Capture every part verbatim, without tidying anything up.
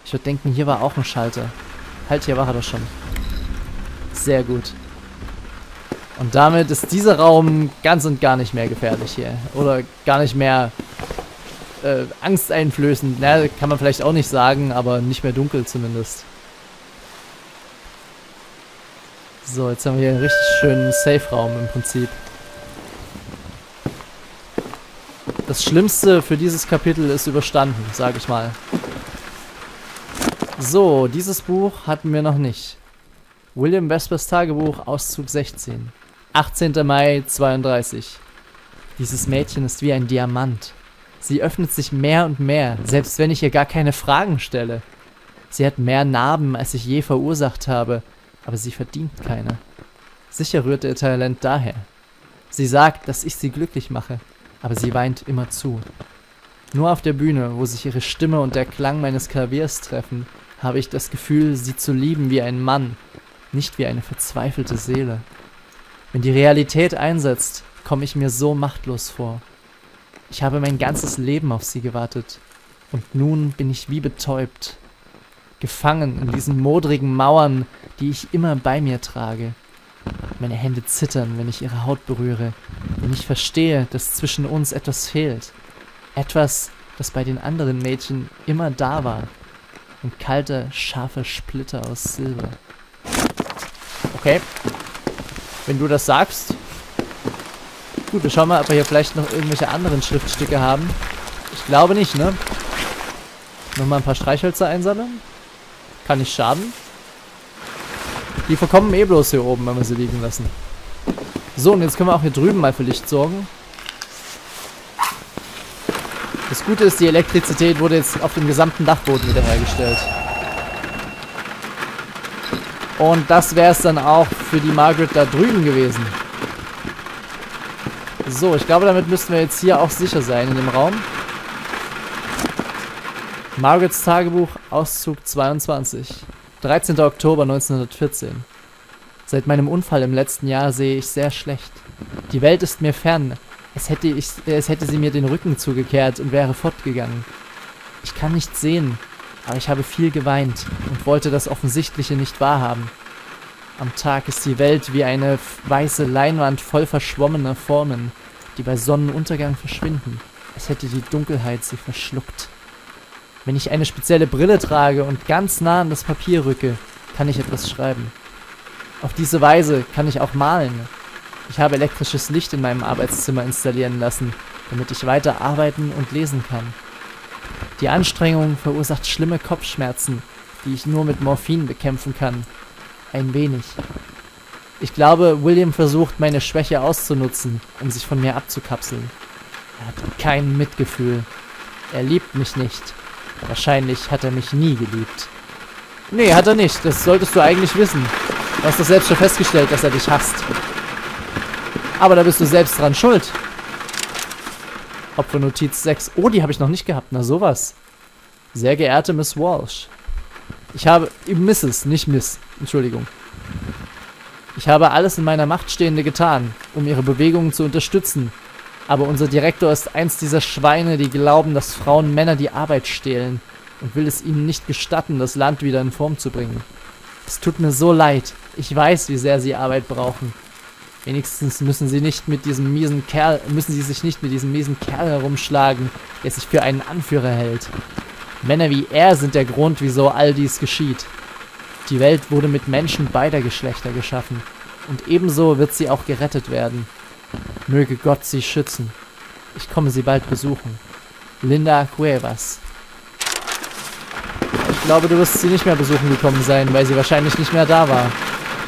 Ich würde denken, hier war auch ein Schalter. Halt, hier war er doch schon. Sehr gut. Und damit ist dieser Raum ganz und gar nicht mehr gefährlich hier. Oder gar nicht mehr äh, angsteinflößend. Na, kann man vielleicht auch nicht sagen, aber nicht mehr dunkel zumindest. So, jetzt haben wir hier einen richtig schönen Safe-Raum im Prinzip. Das Schlimmste für dieses Kapitel ist überstanden, sag ich mal. So, dieses Buch hatten wir noch nicht. William Vespers Tagebuch, Auszug sechzehn. achtzehnter Mai zweiunddreißig. Dieses Mädchen ist wie ein Diamant. Sie öffnet sich mehr und mehr, selbst wenn ich ihr gar keine Fragen stelle. Sie hat mehr Narben, als ich je verursacht habe, aber sie verdient keine. Sicher rührt ihr Talent daher. Sie sagt, dass ich sie glücklich mache, aber sie weint immer zu. Nur auf der Bühne, wo sich ihre Stimme und der Klang meines Klaviers treffen, habe ich das Gefühl, sie zu lieben wie ein Mann, nicht wie eine verzweifelte Seele. Wenn die Realität einsetzt, komme ich mir so machtlos vor. Ich habe mein ganzes Leben auf sie gewartet, und nun bin ich wie betäubt, gefangen in diesen modrigen Mauern, die ich immer bei mir trage. Meine Hände zittern, wenn ich ihre Haut berühre, denn ich verstehe, dass zwischen uns etwas fehlt. Etwas, das bei den anderen Mädchen immer da war. Ein kalter, scharfer Splitter aus Silber. Okay. Wenn du das sagst. Gut, wir schauen mal, ob wir hier vielleicht noch irgendwelche anderen Schriftstücke haben. Ich glaube nicht, ne? Nochmal ein paar Streichhölzer einsammeln. Kann nicht schaden. Die verkommen eh bloß hier oben, wenn wir sie liegen lassen. So, und jetzt können wir auch hier drüben mal für Licht sorgen. Das Gute ist, die Elektrizität wurde jetzt auf dem gesamten Dachboden wiederhergestellt. Und das wäre es dann auch für die Margaret da drüben gewesen. So, ich glaube, damit müssten wir jetzt hier auch sicher sein in dem Raum. Margarets Tagebuch, Auszug zweiundzwanzig. dreizehnter Oktober neunzehnhundertvierzehn. Seit meinem Unfall im letzten Jahr sehe ich sehr schlecht. Die Welt ist mir fern. Es hätte, ich, es hätte sie mir den Rücken zugekehrt und wäre fortgegangen. Ich kann nicht sehen, aber ich habe viel geweint und wollte das Offensichtliche nicht wahrhaben. Am Tag ist die Welt wie eine weiße Leinwand voll verschwommener Formen, die bei Sonnenuntergang verschwinden. Es hätte die Dunkelheit sie verschluckt. Wenn ich eine spezielle Brille trage und ganz nah an das Papier rücke, kann ich etwas schreiben. Auf diese Weise kann ich auch malen. Ich habe elektrisches Licht in meinem Arbeitszimmer installieren lassen, damit ich weiter arbeiten und lesen kann. Die Anstrengung verursacht schlimme Kopfschmerzen, die ich nur mit Morphin bekämpfen kann. Ein wenig. Ich glaube, William versucht, meine Schwäche auszunutzen, um sich von mir abzukapseln. Er hat kein Mitgefühl. Er liebt mich nicht. Wahrscheinlich hat er mich nie geliebt. Nee, hat er nicht. Das solltest du eigentlich wissen. Du hast doch selbst schon festgestellt, dass er dich hasst. Aber da bist du selbst dran schuld. Opfernotiz sechs. Oh, die habe ich noch nicht gehabt. Na sowas. Sehr geehrte Miss Walsh. Ich habe... Misses, nicht Miss. Entschuldigung. Ich habe alles in meiner Macht Stehende getan, um ihre Bewegungen zu unterstützen. Aber unser Direktor ist eins dieser Schweine, die glauben, dass Frauen Männer die Arbeit stehlen und will es ihnen nicht gestatten, das Land wieder in Form zu bringen. Es tut mir so leid. Ich weiß, wie sehr sie Arbeit brauchen. Wenigstens müssen sie nicht mit diesem miesen Kerl, müssen sie sich nicht mit diesem miesen Kerl herumschlagen, der sich für einen Anführer hält. Männer wie er sind der Grund, wieso all dies geschieht. Die Welt wurde mit Menschen beider Geschlechter geschaffen. Und ebenso wird sie auch gerettet werden. Möge Gott sie schützen. Ich komme sie bald besuchen. Linda Cuevas. Ich glaube, du wirst sie nicht mehr besuchen gekommen sein, weil sie wahrscheinlich nicht mehr da war.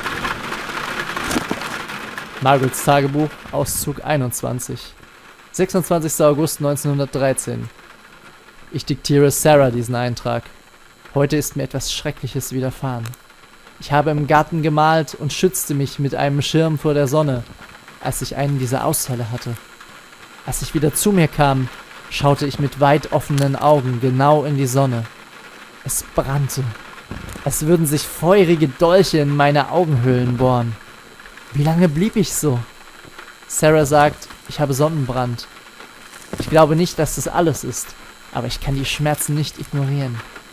Margarets Tagebuch, Auszug einundzwanzig. sechsundzwanzigster August neunzehnhundertdreizehn. Ich diktiere Sarah diesen Eintrag. Heute ist mir etwas Schreckliches widerfahren. Ich habe im Garten gemalt und schützte mich mit einem Schirm vor der Sonne, als ich einen dieser Ausfälle hatte. Als ich wieder zu mir kam, schaute ich mit weit offenen Augen genau in die Sonne. Es brannte, als würden sich feurige Dolche in meine Augenhöhlen bohren. Wie lange blieb ich so? Sarah sagt, ich habe Sonnenbrand. Ich glaube nicht, dass das alles ist, aber ich kann die Schmerzen nicht ignorieren.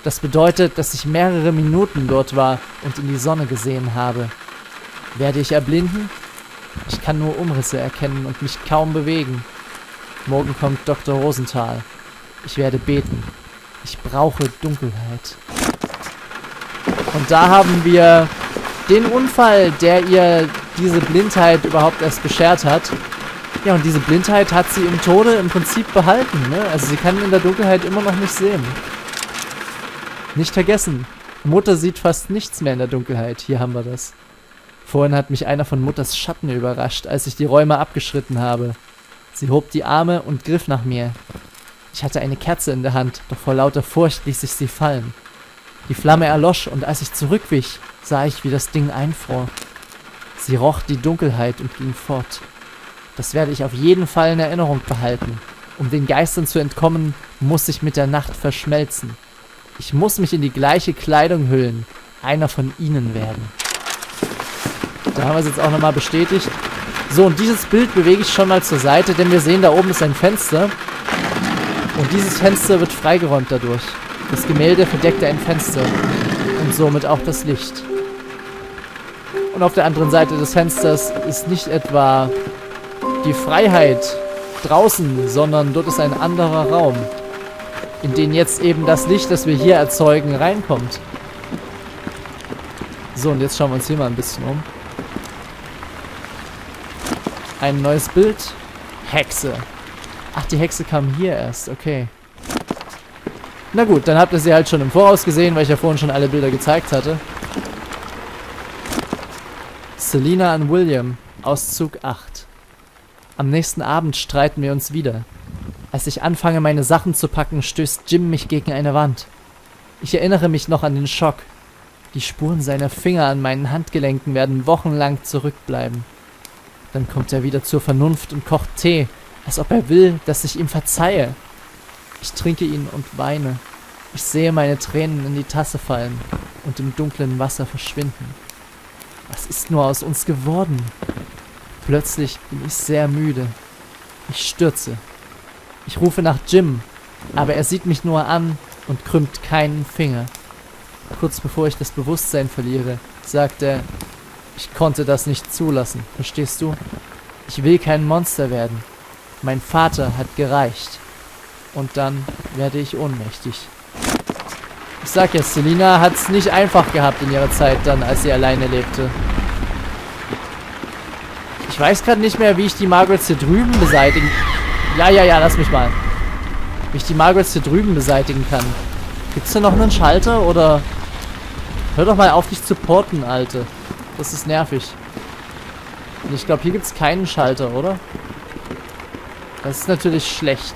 Das bedeutet, dass ich mehrere Minuten dort war und in die Sonne gesehen habe. Werde ich erblinden? Ich kann nur Umrisse erkennen und mich kaum bewegen. Morgen kommt Doktor Rosenthal. Ich werde beten. Ich brauche Dunkelheit. Und da haben wir den Unfall, der ihr diese Blindheit überhaupt erst beschert hat. Ja, und diese Blindheit hat sie im Tode im Prinzip behalten, ne? Also sie kann in der Dunkelheit immer noch nicht sehen. Nicht vergessen, Mutter sieht fast nichts mehr in der Dunkelheit. Hier haben wir das. Vorhin hat mich einer von Mutters Schatten überrascht, als ich die Räume abgeschritten habe. Sie hob die Arme und griff nach mir. Ich hatte eine Kerze in der Hand, doch vor lauter Furcht ließ ich sie fallen. Die Flamme erlosch und als ich zurückwich, sah ich, wie das Ding einfror. Sie roch die Dunkelheit und ging fort. Das werde ich auf jeden Fall in Erinnerung behalten. Um den Geistern zu entkommen, muss ich mit der Nacht verschmelzen. Ich muss mich in die gleiche Kleidung hüllen, einer von ihnen werden. Da haben wir es jetzt auch nochmal bestätigt. So, und dieses Bild bewege ich schon mal zur Seite, denn wir sehen, da oben ist ein Fenster. Und dieses Fenster wird freigeräumt dadurch. Das Gemälde verdeckte ein Fenster und somit auch das Licht. Und auf der anderen Seite des Fensters ist nicht etwa die Freiheit draußen, sondern dort ist ein anderer Raum, in den jetzt eben das Licht, das wir hier erzeugen, reinkommt. So, und jetzt schauen wir uns hier mal ein bisschen um. Ein neues Bild. Hexe. Ach, die Hexe kam hier erst, okay. Na gut, dann habt ihr sie halt schon im Voraus gesehen, weil ich ja vorhin schon alle Bilder gezeigt hatte. Selina an William, Auszug acht. Am nächsten Abend streiten wir uns wieder. Als ich anfange, meine Sachen zu packen, stößt Jim mich gegen eine Wand. Ich erinnere mich noch an den Schock. Die Spuren seiner Finger an meinen Handgelenken werden wochenlang zurückbleiben. Dann kommt er wieder zur Vernunft und kocht Tee, als ob er will, dass ich ihm verzeihe. Ich trinke ihn und weine. Ich sehe meine Tränen in die Tasse fallen und im dunklen Wasser verschwinden. Was ist nur aus uns geworden? Plötzlich bin ich sehr müde. Ich stürze. Ich rufe nach Jim, aber er sieht mich nur an und krümmt keinen Finger. Kurz bevor ich das Bewusstsein verliere, sagt er, ich konnte das nicht zulassen, verstehst du? Ich will kein Monster werden. Mein Vater hat gereicht. Und dann werde ich ohnmächtig. Ich sag ja, Selina hat es nicht einfach gehabt in ihrer Zeit dann, als sie alleine lebte. Ich weiß gerade nicht mehr, wie ich die Margarets hier drüben beseitigen... Ja, ja, ja, lass mich mal. Wie ich die Margarets hier drüben beseitigen kann. Gibt's da noch einen Schalter, oder... Hör doch mal auf, dich zu porten, Alte. Das ist nervig. Und ich glaube, hier gibt's keinen Schalter, oder? Das ist natürlich schlecht.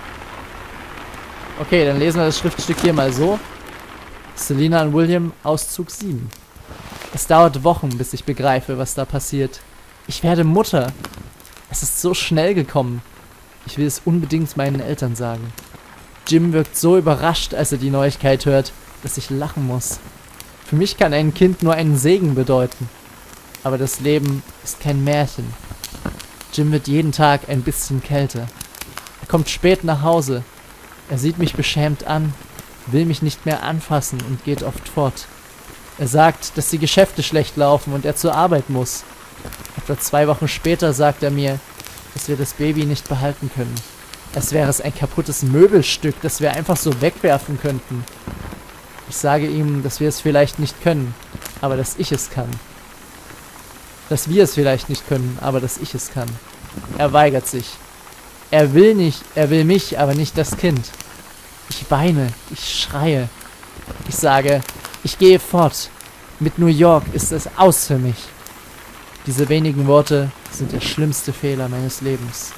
Okay, dann lesen wir das Schriftstück hier mal so. Selina und William, Auszug sieben. Es dauert Wochen, bis ich begreife, was da passiert. Ich werde Mutter. Es ist so schnell gekommen. Ich will es unbedingt meinen Eltern sagen. Jim wirkt so überrascht, als er die Neuigkeit hört, dass ich lachen muss. Für mich kann ein Kind nur einen Segen bedeuten. Aber das Leben ist kein Märchen. Jim wird jeden Tag ein bisschen kälter. Er kommt spät nach Hause. Er sieht mich beschämt an, will mich nicht mehr anfassen und geht oft fort. Er sagt, dass die Geschäfte schlecht laufen und er zur Arbeit muss. Etwa zwei Wochen später sagt er mir, dass wir das Baby nicht behalten können. Als wäre es ein kaputtes Möbelstück, das wir einfach so wegwerfen könnten. Ich sage ihm, dass wir es vielleicht nicht können, aber dass ich es kann. Dass wir es vielleicht nicht können, aber dass ich es kann. Er weigert sich. Er will nicht, er will mich, aber nicht das Kind. Ich weine, ich schreie. Ich sage, ich gehe fort. Mit New York ist es aus für mich. Diese wenigen Worte sind der schlimmste Fehler meines Lebens.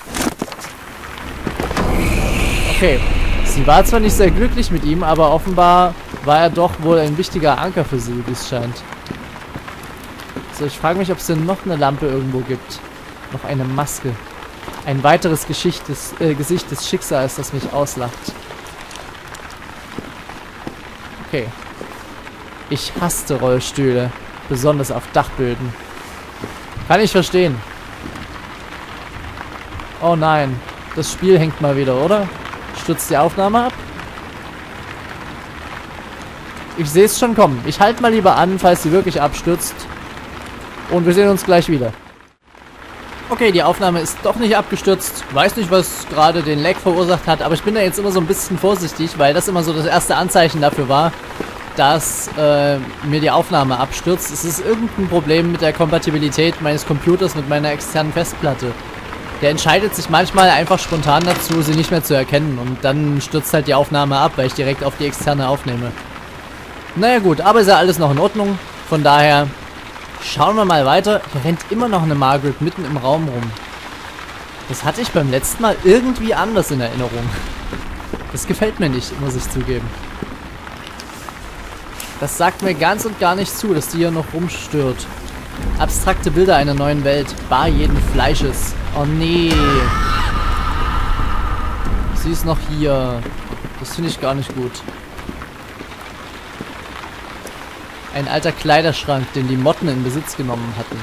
Okay, sie war zwar nicht sehr glücklich mit ihm, aber offenbar war er doch wohl ein wichtiger Anker für sie, wie es scheint. So, ich frage mich, ob es denn noch eine Lampe irgendwo gibt. Noch eine Maske. Ein weiteres Geschicht des, äh, Gesicht des Schicksals, das mich auslacht. Okay. Ich hasste Rollstühle, besonders auf Dachböden. Kann ich verstehen. Oh nein, das Spiel hängt mal wieder, oder? Stürzt die Aufnahme ab? Ich sehe es schon kommen. Ich halte mal lieber an, falls sie wirklich abstürzt. Und wir sehen uns gleich wieder. Okay, die Aufnahme ist doch nicht abgestürzt. Weiß nicht, was gerade den Lag verursacht hat, aber ich bin da jetzt immer so ein bisschen vorsichtig, weil das immer so das erste Anzeichen dafür war, dass äh, mir die Aufnahme abstürzt. Es ist irgendein Problem mit der Kompatibilität meines Computers mit meiner externen Festplatte. Der entscheidet sich manchmal einfach spontan dazu, sie nicht mehr zu erkennen. Und dann stürzt halt die Aufnahme ab, weil ich direkt auf die externe aufnehme. Naja gut, aber ist ja alles noch in Ordnung. Von daher schauen wir mal weiter. Hier rennt immer noch eine Margaret mitten im Raum rum. Das hatte ich beim letzten Mal irgendwie anders in Erinnerung. Das gefällt mir nicht, muss ich zugeben. Das sagt mir ganz und gar nicht zu, dass die hier noch rumstört. Abstrakte Bilder einer neuen Welt. Bar jeden Fleisches. Oh nee. Sie ist noch hier. Das finde ich gar nicht gut. Ein alter Kleiderschrank, den die Motten in Besitz genommen hatten.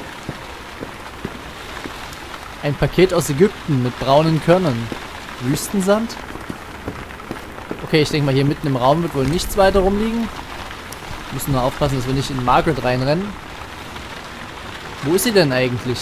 Ein Paket aus Ägypten mit braunen Körnern. Wüstensand? Okay, ich denke mal, hier mitten im Raum wird wohl nichts weiter rumliegen. Müssen nur aufpassen, dass wir nicht in Margaret reinrennen. Wo ist sie denn eigentlich?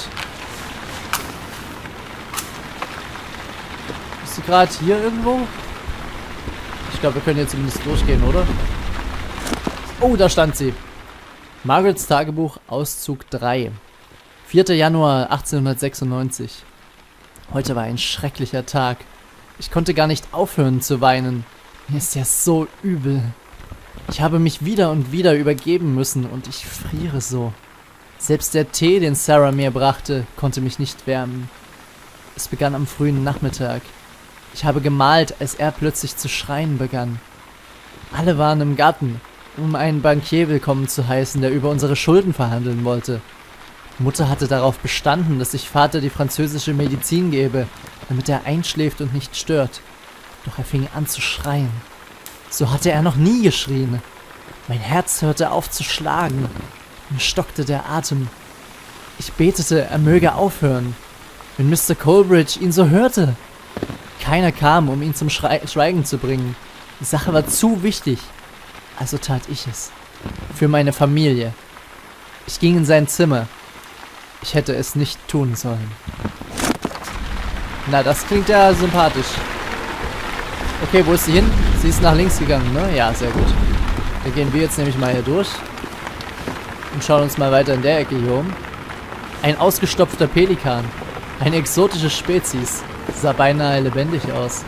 Ist sie gerade hier irgendwo? Ich glaube, wir können hier zumindest durchgehen, oder? Oh, da stand sie. Margarets Tagebuch, Auszug drei. vierter Januar achtzehnhundertsechsundneunzig. Heute war ein schrecklicher Tag. Ich konnte gar nicht aufhören zu weinen. Mir ist ja so übel. Ich habe mich wieder und wieder übergeben müssen und ich friere so. Selbst der Tee, den Sarah mir brachte, konnte mich nicht wärmen. Es begann am frühen Nachmittag. Ich habe gemalt, als er plötzlich zu schreien begann. Alle waren im Garten, um einen Bankier willkommen zu heißen, der über unsere Schulden verhandeln wollte. Mutter hatte darauf bestanden, dass ich Vater die französische Medizin gebe, damit er einschläft und nicht stört. Doch er fing an zu schreien. So hatte er noch nie geschrien. Mein Herz hörte auf zu schlagen. Mir stockte der Atem. Ich betete, er möge aufhören. Wenn Mister Coleridge ihn so hörte. Keiner kam, um ihn zum Schrei- Schweigen zu bringen. Die Sache war zu wichtig. Also tat ich es. Für meine Familie. Ich ging in sein Zimmer. Ich hätte es nicht tun sollen. Na, das klingt ja sympathisch. Okay, wo ist sie hin? Sie ist nach links gegangen, ne? Ja, sehr gut. Dann gehen wir jetzt nämlich mal hier durch. Und schauen uns mal weiter in der Ecke hier um. Ein ausgestopfter Pelikan. Eine exotische Spezies. Sah beinahe lebendig aus.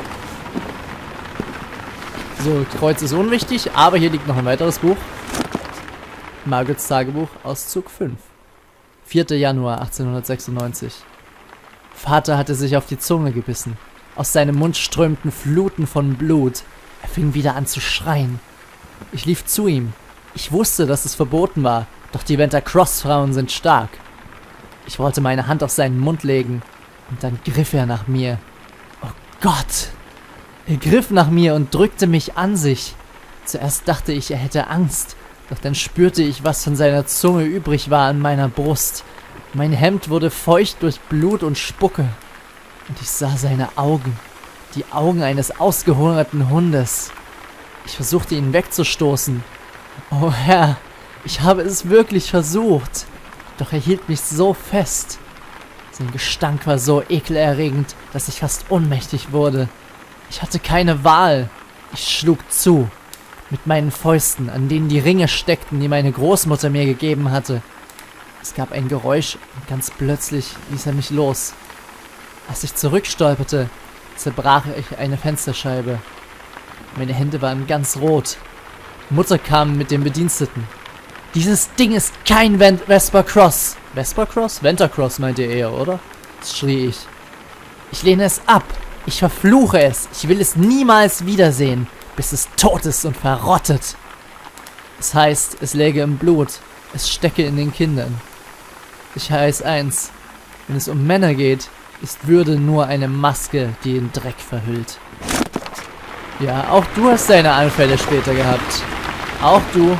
So, Kreuz ist unwichtig, aber hier liegt noch ein weiteres Buch. Margarets Tagebuch, Auszug fünf. vierter Januar achtzehnhundertsechsundneunzig. Vater hatte sich auf die Zunge gebissen. Aus seinem Mund strömten Fluten von Blut. Er fing wieder an zu schreien. Ich lief zu ihm. Ich wusste, dass es verboten war, doch die Venter Cross-Frauen sind stark. Ich wollte meine Hand auf seinen Mund legen, und dann griff er nach mir. Oh Gott! Er griff nach mir und drückte mich an sich. Zuerst dachte ich, er hätte Angst, doch dann spürte ich, was von seiner Zunge übrig war an meiner Brust. Mein Hemd wurde feucht durch Blut und Spucke. Und ich sah seine Augen, die Augen eines ausgehungerten Hundes. Ich versuchte ihn wegzustoßen. Oh Herr, ich habe es wirklich versucht. Doch er hielt mich so fest. Sein Gestank war so ekelerregend, dass ich fast ohnmächtig wurde. Ich hatte keine Wahl. Ich schlug zu. Mit meinen Fäusten, an denen die Ringe steckten, die meine Großmutter mir gegeben hatte. Es gab ein Geräusch und ganz plötzlich ließ er mich los. Als ich zurückstolperte, zerbrach ich eine Fensterscheibe. Meine Hände waren ganz rot. Mutter kam mit dem Bediensteten. Dieses Ding ist kein Ven- Vesper Cross. Vesper Cross? Venter Cross meint ihr eher, oder? Schrie ich. Ich lehne es ab. Ich verfluche es. Ich will es niemals wiedersehen, bis es tot ist und verrottet. Es heißt, es läge im Blut. Es stecke in den Kindern. Ich weiß eins. Wenn es um Männer geht, ist Würde nur eine Maske, die den Dreck verhüllt. Ja, auch du hast deine Anfälle später gehabt. Auch du.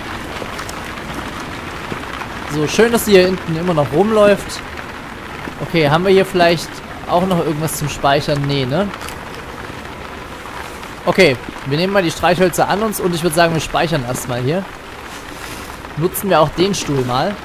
So, schön, dass sie hier hinten immer noch rumläuft. Okay, haben wir hier vielleicht auch noch irgendwas zum Speichern? Nee, ne? Okay, wir nehmen mal die Streichhölzer an uns und ich würde sagen, wir speichern erstmal hier. Nutzen wir auch den Stuhl mal.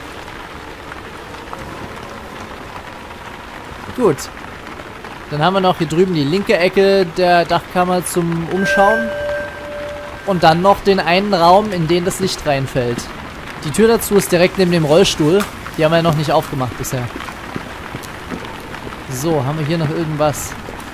Gut. Dann haben wir noch hier drüben die linke Ecke der Dachkammer zum Umschauen. Und dann noch den einen Raum, in den das Licht reinfällt. Die Tür dazu ist direkt neben dem Rollstuhl. Die haben wir noch nicht aufgemacht bisher. So, haben wir hier noch irgendwas?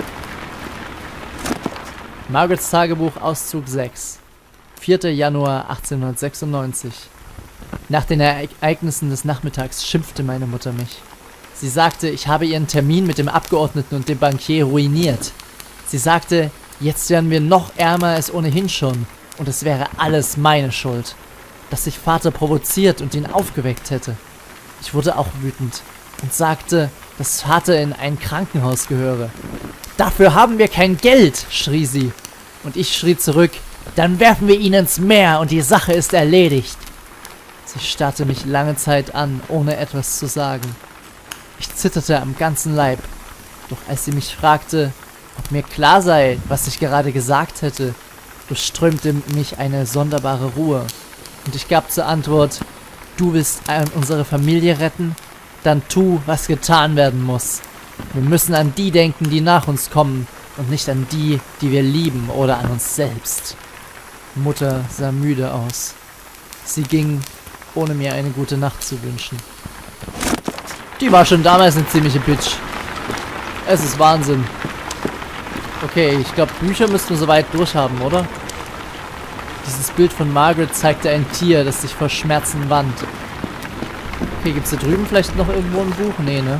Margarets Tagebuch, Auszug sechs. vierter Januar achtzehnhundertsechsundneunzig. Nach den Ereignissen des Nachmittags schimpfte meine Mutter mich. Sie sagte, ich habe ihren Termin mit dem Abgeordneten und dem Bankier ruiniert. Sie sagte, jetzt wären wir noch ärmer als ohnehin schon und es wäre alles meine Schuld. Dass ich Vater provoziert und ihn aufgeweckt hätte. Ich wurde auch wütend und sagte, dass Vater in ein Krankenhaus gehöre. Dafür haben wir kein Geld, schrie sie. Und ich schrie zurück, dann werfen wir ihn ins Meer und die Sache ist erledigt. Sie starrte mich lange Zeit an, ohne etwas zu sagen. Ich zitterte am ganzen Leib. Doch als sie mich fragte, ob mir klar sei, was ich gerade gesagt hätte, durchströmte mich eine sonderbare Ruhe. Und ich gab zur Antwort, du willst unsere Familie retten? Dann tu, was getan werden muss. Wir müssen an die denken, die nach uns kommen und nicht an die, die wir lieben oder an uns selbst. Mutter sah müde aus. Sie ging, ohne mir eine gute Nacht zu wünschen. Die war schon damals eine ziemliche Bitch. Es ist Wahnsinn. Okay, ich glaube, Bücher müssten wir soweit durchhaben, oder? Dieses Bild von Margaret zeigte ein Tier, das sich vor Schmerzen wand. Okay, gibt es da drüben vielleicht noch irgendwo ein Buch? Nee, ne?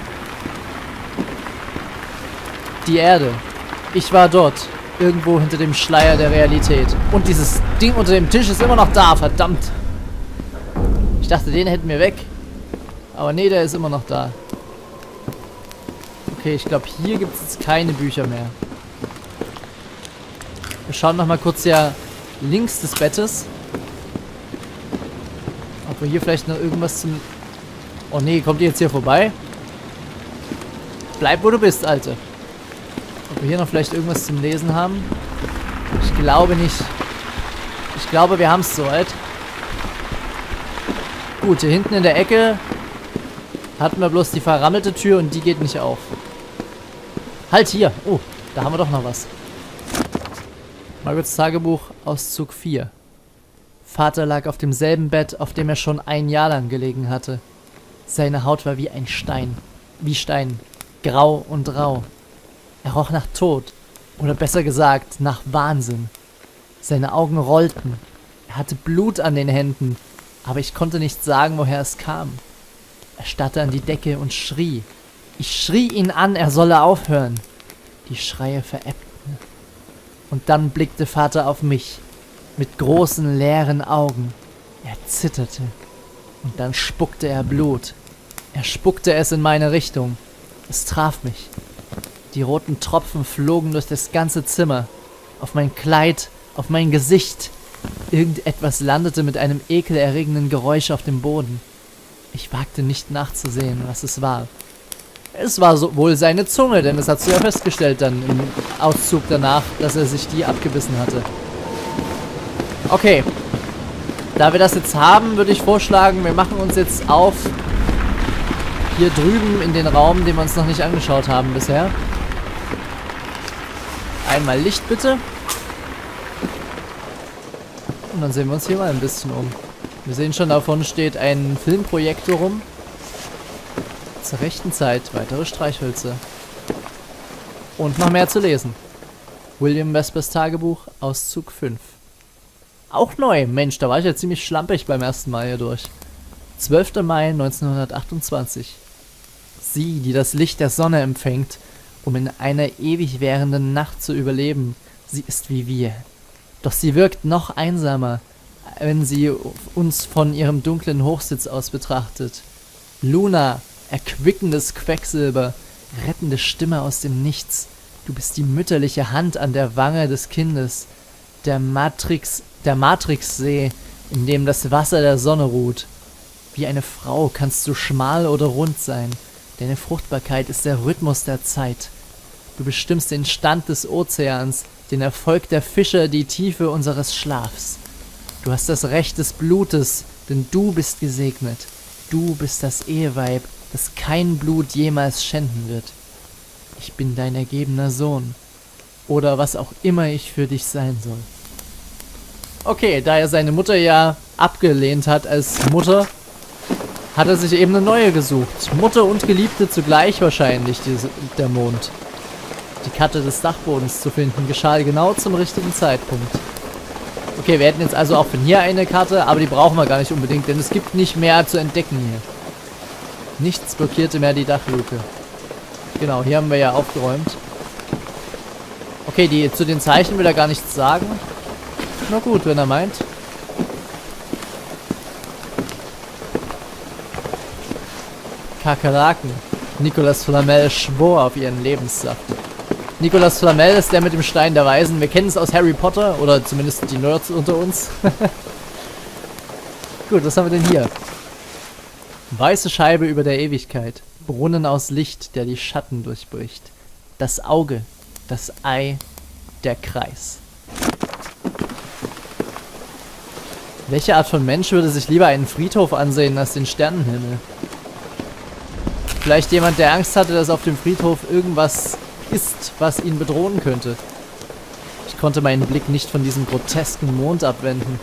Die Erde. Ich war dort. Irgendwo hinter dem Schleier der Realität. Und dieses Ding unter dem Tisch ist immer noch da, verdammt. Ich dachte, den hätten wir weg. Aber nee, der ist immer noch da. Okay, ich glaube, hier gibt es jetzt keine Bücher mehr. Wir schauen nochmal kurz hier links des Bettes. Ob wir hier vielleicht noch irgendwas zum... Oh nee, kommt ihr jetzt hier vorbei? Bleib, wo du bist, Alte. Ob wir hier noch vielleicht irgendwas zum Lesen haben? Ich glaube nicht. Ich glaube, wir haben es soweit. Gut, hier hinten in der Ecke hatten wir bloß die verrammelte Tür und die geht nicht auf. Halt hier. Oh, da haben wir doch noch was. Margarets Tagebuch, Auszug vier. Vater lag auf demselben Bett, auf dem er schon ein Jahr lang gelegen hatte. Seine Haut war wie ein Stein. Wie Stein. Grau und rau. Er roch nach Tod. Oder besser gesagt, nach Wahnsinn. Seine Augen rollten. Er hatte Blut an den Händen. Aber ich konnte nicht sagen, woher es kam. Er starrte an die Decke und schrie. Ich schrie ihn an, er solle aufhören. Die Schreie verebbten. Und dann blickte Vater auf mich. Mit großen, leeren Augen. Er zitterte. Und dann spuckte er Blut. Er spuckte es in meine Richtung. Es traf mich. Die roten Tropfen flogen durch das ganze Zimmer. Auf mein Kleid, auf mein Gesicht. Irgendetwas landete mit einem ekelerregenden Geräusch auf dem Boden. Ich wagte nicht nachzusehen, was es war. Es war so wohl seine Zunge, denn es hat sie ja festgestellt dann im Auszug danach, dass er sich die abgebissen hatte. Okay. Da wir das jetzt haben, würde ich vorschlagen, wir machen uns jetzt auf hier drüben in den Raum, den wir uns noch nicht angeschaut haben bisher. Einmal Licht bitte. Und dann sehen wir uns hier mal ein bisschen um. Wir sehen schon, davon steht ein Filmprojektor rum. Zur rechten Zeit weitere Streichhölzer. Und noch mehr zu lesen. William Vespers Tagebuch, Auszug fünf. Auch neu. Mensch, da war ich ja ziemlich schlampig beim ersten Mal hier durch. zwölfter Mai neunzehnhundertachtundzwanzig. Sie, die das Licht der Sonne empfängt, um in einer ewig währenden Nacht zu überleben, sie ist wie wir. Doch sie wirkt noch einsamer, wenn sie uns von ihrem dunklen Hochsitz aus betrachtet. Luna, erquickendes Quecksilber, rettende Stimme aus dem Nichts. Du bist die mütterliche Hand an der Wange des Kindes. Der Matrix, der Matrixsee, in dem das Wasser der Sonne ruht. Wie eine Frau kannst du schmal oder rund sein. Deine Fruchtbarkeit ist der Rhythmus der Zeit. Du bestimmst den Stand des Ozeans, den Erfolg der Fischer, die Tiefe unseres Schlafs. Du hast das Recht des Blutes, denn du bist gesegnet. Du bist das Eheweib, das kein Blut jemals schänden wird. Ich bin dein ergebener Sohn. Oder was auch immer ich für dich sein soll. Okay, da er seine Mutter ja abgelehnt hat als Mutter, hat er sich eben eine neue gesucht. Mutter und Geliebte zugleich wahrscheinlich, diese, der Mond. Die Karte des Dachbodens zu finden, geschah genau zum richtigen Zeitpunkt. Okay, wir hätten jetzt also auch von hier eine Karte, aber die brauchen wir gar nicht unbedingt, denn es gibt nicht mehr zu entdecken hier. Nichts blockierte mehr die Dachluke. Genau, hier haben wir ja aufgeräumt. Okay, die, zu den Zeichen will er gar nichts sagen. Na gut, wenn er meint. Kakerlaken. Nicolas Flamel schwor auf ihren Lebenssaft. Nicolas Flamel ist der mit dem Stein der Weisen. Wir kennen es aus Harry Potter, oder zumindest die Nerds unter uns. Gut, was haben wir denn hier? Weiße Scheibe über der Ewigkeit. Brunnen aus Licht, der die Schatten durchbricht. Das Auge, das Ei, der Kreis. Welche Art von Mensch würde sich lieber einen Friedhof ansehen als den Sternenhimmel? Vielleicht jemand, der Angst hatte, dass auf dem Friedhof irgendwas ist, was ihn bedrohen könnte. Ich konnte meinen Blick nicht von diesem grotesken Mond abwenden.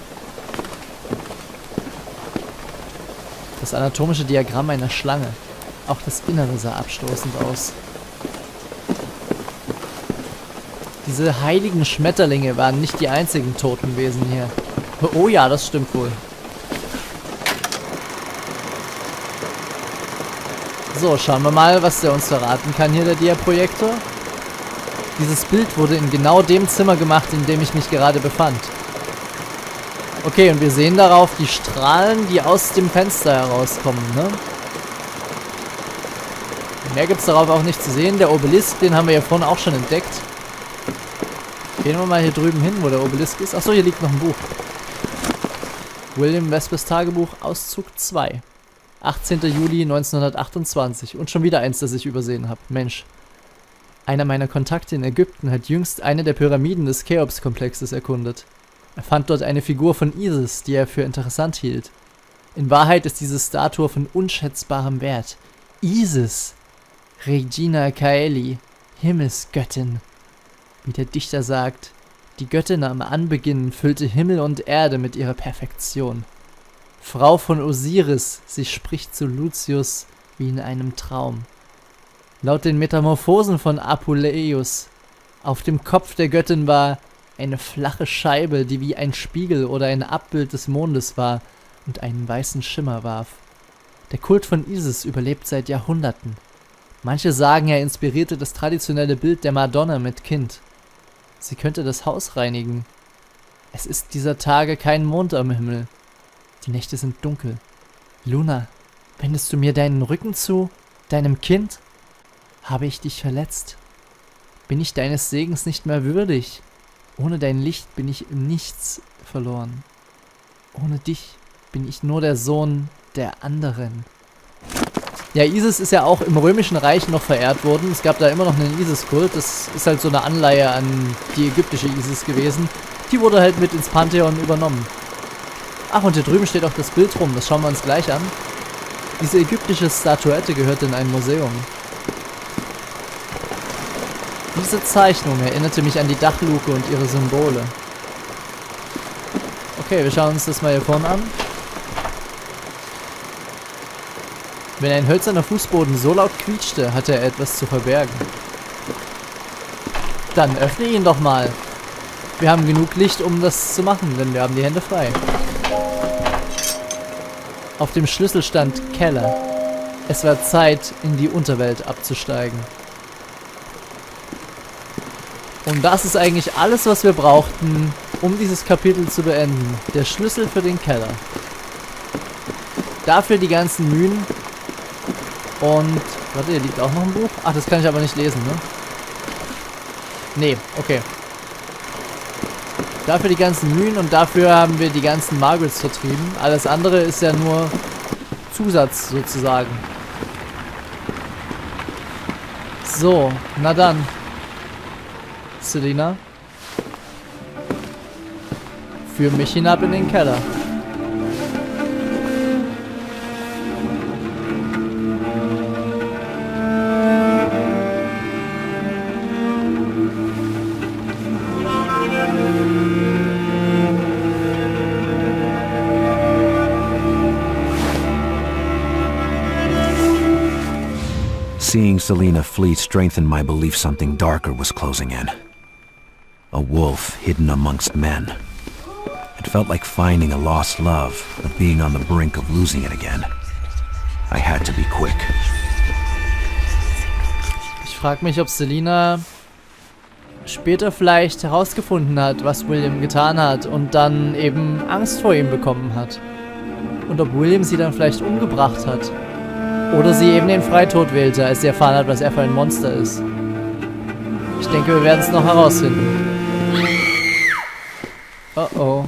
Das anatomische Diagramm einer Schlange. Auch das Innere sah abstoßend aus. Diese heiligen Schmetterlinge waren nicht die einzigen toten Wesen hier. Oh ja, das stimmt wohl. So, schauen wir mal, was der uns verraten kann hier, der Dia-Projektor. Dieses Bild wurde in genau dem Zimmer gemacht, in dem ich mich gerade befand. Okay, und wir sehen darauf die Strahlen, die aus dem Fenster herauskommen, ne? Mehr gibt es darauf auch nicht zu sehen. Der Obelisk, den haben wir ja vorhin auch schon entdeckt. Gehen wir mal hier drüben hin, wo der Obelisk ist. Achso, hier liegt noch ein Buch. William Vespers Tagebuch, Auszug zwei. achtzehnter Juli neunzehnhundertachtundzwanzig. Und schon wieder eins, das ich übersehen habe. Mensch. Einer meiner Kontakte in Ägypten hat jüngst eine der Pyramiden des Cheops-Komplexes erkundet. Er fand dort eine Figur von Isis, die er für interessant hielt. In Wahrheit ist diese Statue von unschätzbarem Wert. Isis! Regina Caeli, Himmelsgöttin. Wie der Dichter sagt, die Göttin am Anbeginn füllte Himmel und Erde mit ihrer Perfektion. Frau von Osiris, sie spricht zu Lucius wie in einem Traum. Laut den Metamorphosen von Apuleius, auf dem Kopf der Göttin war eine flache Scheibe, die wie ein Spiegel oder ein Abbild des Mondes war und einen weißen Schimmer warf. Der Kult von Isis überlebt seit Jahrhunderten. Manche sagen, er inspirierte das traditionelle Bild der Madonna mit Kind. Sie könnte das Haus reinigen. Es ist dieser Tage kein Mond am Himmel. Die Nächte sind dunkel. Luna, wendest du mir deinen Rücken zu, deinem Kind? Habe ich dich verletzt? Bin ich deines Segens nicht mehr würdig? Ohne dein Licht bin ich im Nichts verloren. Ohne dich bin ich nur der Sohn der anderen. Ja, Isis ist ja auch im Römischen Reich noch verehrt worden. Es gab da immer noch einen Isis-Kult. Das ist halt so eine Anleihe an die ägyptische Isis gewesen. Die wurde halt mit ins Pantheon übernommen. Ach, und hier drüben steht auch das Bild rum. Das schauen wir uns gleich an. Diese ägyptische Statuette gehört in ein Museum. Diese Zeichnung erinnerte mich an die Dachluke und ihre Symbole. Okay, wir schauen uns das mal hier vorne an. Wenn ein hölzerner Fußboden so laut quietschte, hatte er etwas zu verbergen. Dann öffne ihn doch mal. Wir haben genug Licht, um das zu machen, denn wir haben die Hände frei. Auf dem Schlüssel stand Keller. Es war Zeit, in die Unterwelt abzusteigen. Und das ist eigentlich alles, was wir brauchten, um dieses Kapitel zu beenden. Der Schlüssel für den Keller. Dafür die ganzen Mühen. Und, warte, hier liegt auch noch ein Buch. Ach, das kann ich aber nicht lesen, ne? Nee, okay. Dafür die ganzen Mühen und dafür haben wir die ganzen Margarets vertrieben. Alles andere ist ja nur Zusatz, sozusagen. So, na dann. Selina, Führ mich hinab in den Keller. Seeing Selena flee strengthened my belief something darker was closing in. A wolf hidden amongst men. It felt like finding a lost love, but being on the brink of losing it again. I had to be quick. Ich frage mich, ob Selena später vielleicht herausgefunden hat, was William getan hat und dann eben Angst vor ihm bekommen hat. Und ob William sie dann vielleicht umgebracht hat. Oder sie eben den Freitod wählte, als sie erfahren hat, was er für ein Monster ist. Ich denke, wir werden es noch herausfinden. Oh oh.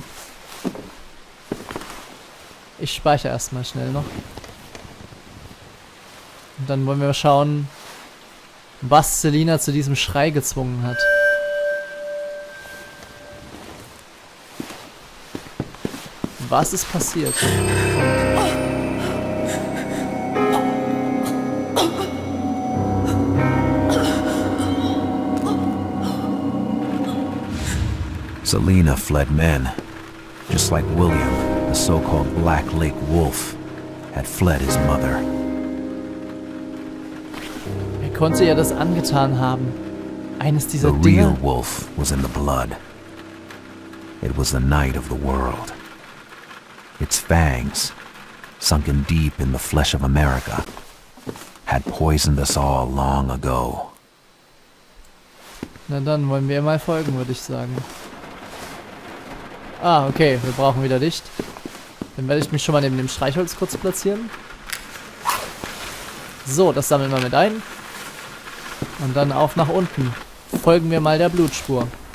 Ich speichere erstmal schnell noch. Und dann wollen wir schauen, was Selena zu diesem Schrei gezwungen hat. Was ist passiert? Selena fled men, just like William, the so-called Black Lake Wolf, had fled his mother. Er konnte ihr das angetan haben. Eines dieser The Dinge. real wolf was in the blood. It was the night of the world. Its fangs, sunken deep in the flesh of America, had poisoned us all long ago. Na dann wollen wir ihr mal folgen, würde ich sagen. Ah, okay, wir brauchen wieder Licht. Dann werde ich mich schon mal neben dem Streichholz kurz platzieren. So, das sammeln wir mit ein. Und dann auf nach unten. Folgen wir mal der Blutspur.